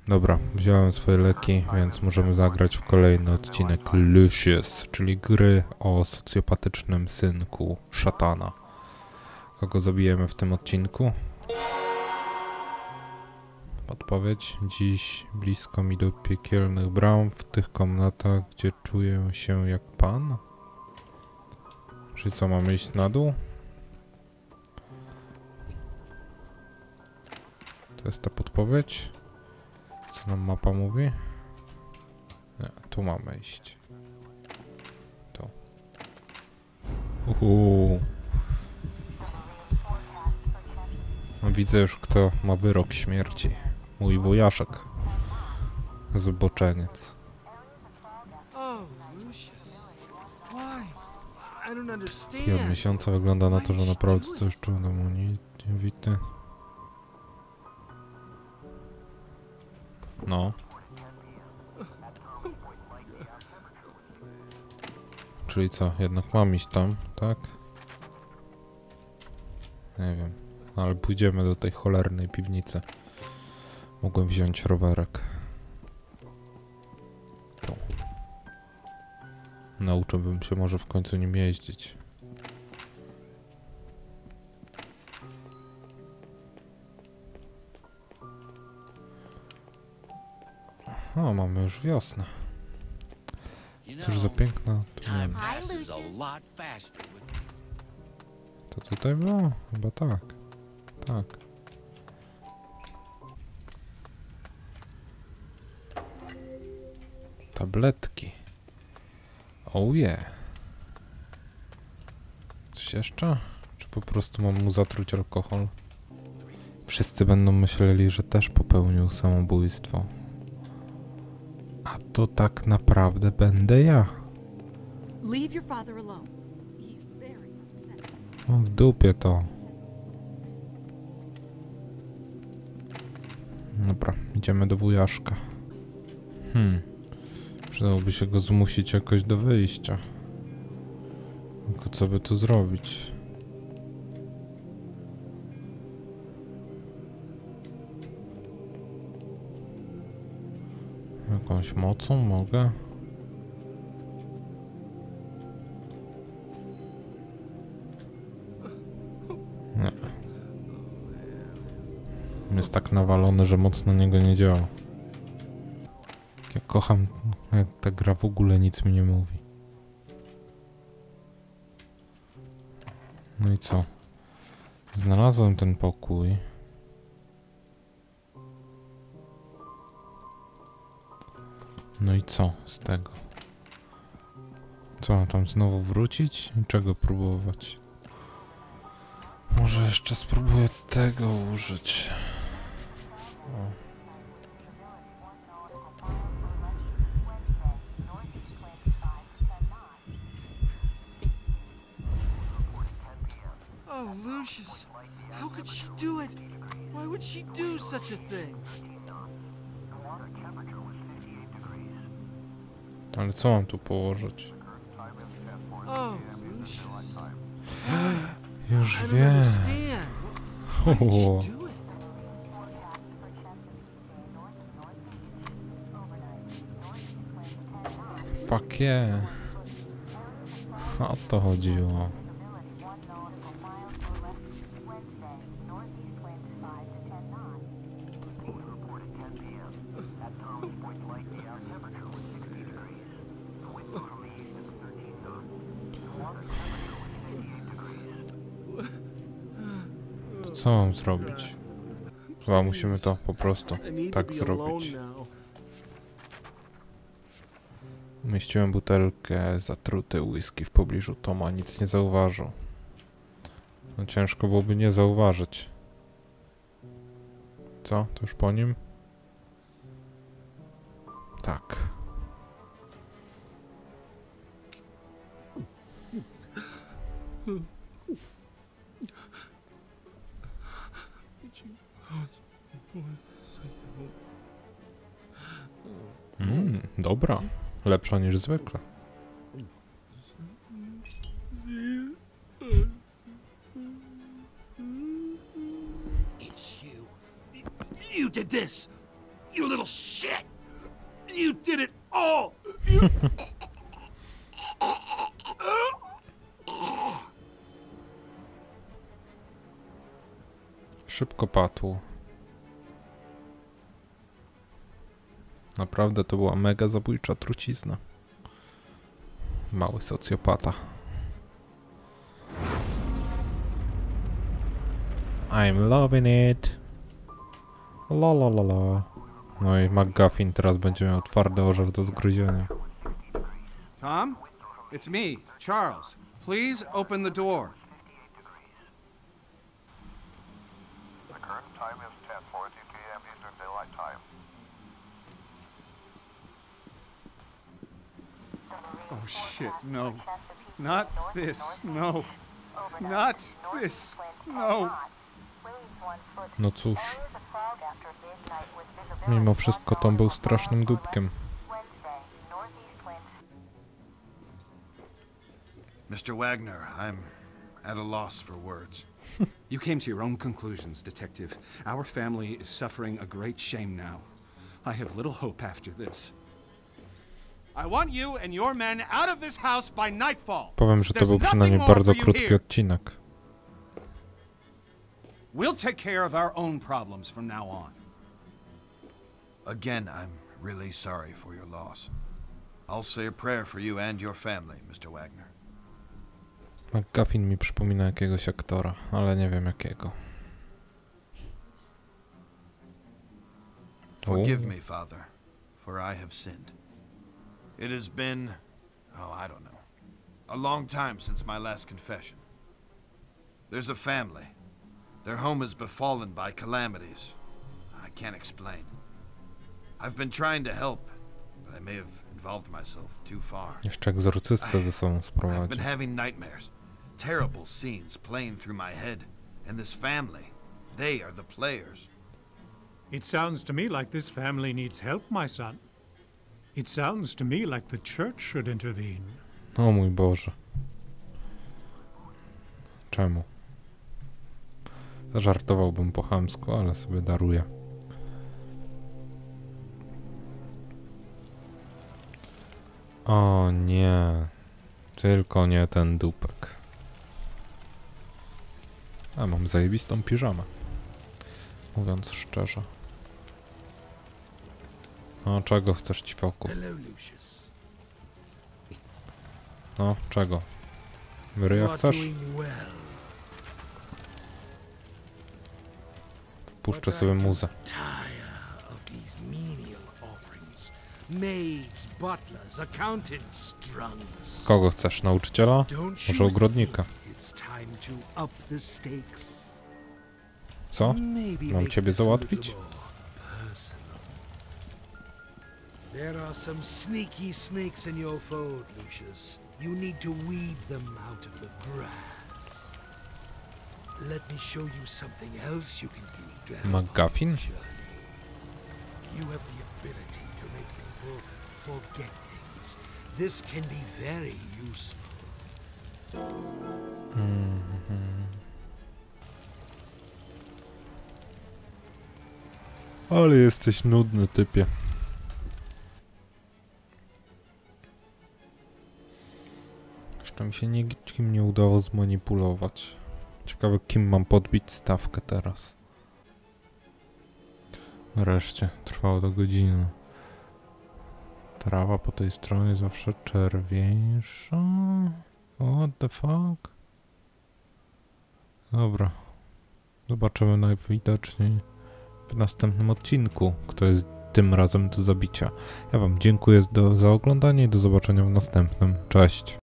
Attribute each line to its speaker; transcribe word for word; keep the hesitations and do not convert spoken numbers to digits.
Speaker 1: Dobra, wziąłem swoje leki, więc możemy zagrać w kolejny odcinek Lucius, czyli gry o socjopatycznym synku szatana. Kogo zabijemy w tym odcinku? Odpowiedź. Dziś blisko mi do piekielnych bram, w tych komnatach, gdzie czuję się jak pan. Czyli co, mamy iść na dół? To jest ta podpowiedź. Co nam mapa mówi? Nie, tu mamy iść. Tu. Uhu. No, widzę już, kto ma wyrok śmierci. Mój wujaszek. Zboczeniec. I od miesiąca wygląda na to, że naprawdę coś czuł niewity. No. Czyli co, jednak mam iść tam, tak? Nie wiem, ale pójdziemy do tej cholernej piwnicy. Mogłem wziąć rowerek. Tu. Nauczyłbym się może w końcu nim jeździć. O, mamy już wiosnę. Cóż za piękna. To tutaj było? Chyba tak. Tak. Tabletki. Oh yeah. Coś jeszcze? Czy po prostu mam mu zatruć alkohol? Wszyscy będą myśleli, że też popełnił samobójstwo. A to tak naprawdę będę ja. O, w dupie to. Dobra, idziemy do wujaszka. Hmm. Przydałoby się go zmusić jakoś do wyjścia. Tylko co by tu zrobić? Jakąś mocą mogę? Nie. Jest tak nawalony, że moc na niego nie działa. Ja kocham, jak ta gra w ogóle nic mi nie mówi. No i co? Znalazłem ten pokój. No i co z tego? Co, mam tam znowu wrócić? I czego próbować? Może jeszcze spróbuję tego użyć. O.
Speaker 2: Oh, Lucius, how could she do it? Why would she do such a thing?
Speaker 1: Ale co mam tu położyć?
Speaker 2: Oh, Lucius.
Speaker 1: Już
Speaker 2: I don't
Speaker 1: wiem.
Speaker 2: understand. Why did
Speaker 1: O.
Speaker 2: she do it?
Speaker 1: Fuck yeah. O to chodziło. Co mam zrobić? Chyba musimy to po prostu tak zrobić. Umieściłem butelkę zatruty whisky w pobliżu Toma, nic nie zauważył. No ciężko byłoby nie zauważyć. Co? To już po nim? Tak. Mm, dobra. Lepsza niż zwykle.
Speaker 2: You did this! You little shit! You did it all! You...
Speaker 1: Szybko padł. Naprawdę to była mega zabójcza trucizna. Mały socjopata. I'm loving it. La la la la. No i McGuffin teraz będzie miał twardy orzech do zgryzienia.
Speaker 3: Tom? It's me, Charles. Please open the door.
Speaker 4: The current time is ten forty p m Eastern Daylight Time.
Speaker 3: Oh shit, no. Not this, no. Not this, no.
Speaker 1: No cóż. Mimo wszystko Tom był strasznym dupkiem.
Speaker 5: Mister Wagner, I'm at a loss for words.
Speaker 3: You came to your own conclusions, Detective. Our family is suffering a great shame now. I have little hope after this. I want you and your men out of this house by nightfall.
Speaker 1: Powiem, że to był przynajmniej bardzo krótki odcinek.
Speaker 3: We'll take care of our own problems from now on.
Speaker 5: Again, I'm really sorry for your loss. I'll say a prayer for you and your family, Mister Wagner.
Speaker 1: McGuffin mi przypomina jakiegoś aktora, ale nie wiem jakiego.
Speaker 5: Forgive me, Father, for I have sinned. It has been, oh, I don't know, a long time since my last confession. There's a family. Their home is befallen by calamities. I can't explain. I've been trying to help, but I may have involved myself too far.
Speaker 1: Jeszcze egzorcystę ze sobą
Speaker 5: I've
Speaker 1: sprowadzi.
Speaker 5: been having nightmares. Terrible scenes playing through my head. And this family, they are the players.
Speaker 6: It sounds to me like this family needs help, my son. It sounds to me like the church should intervene.
Speaker 1: O mój Boże. Czemu? Zażartowałbym po chamsku, ale sobie daruję. O nie. Tylko nie ten dupek. A mam zajebistą piżamę. Mówiąc szczerze. No, czego chcesz, ćwioku? No, czego? Ryja chcesz? Wpuszczę sobie muzę. Kogo chcesz? Nauczyciela? Może ogrodnika? Co? Mam ciebie załatwić?
Speaker 2: There are some sneaky snakes in your fold, Lucius. You need to weed them out of the grass. Let me show you something else you can do to help
Speaker 1: McGuffin?
Speaker 2: your journey. You have the ability to make people forget things. This can be very useful.
Speaker 1: Mm-hmm. Ale jesteś nudny, typie. Jeszcze mi się nikim nie udało zmanipulować. Ciekawe, kim mam podbić stawkę teraz. Wreszcie, trwało do godziny. Trawa po tej stronie zawsze czerwieńsza. What the fuck? Dobra. Zobaczymy najwidoczniej w następnym odcinku, kto jest tym razem do zabicia. Ja wam dziękuję do, za oglądanie i do zobaczenia w następnym. Cześć!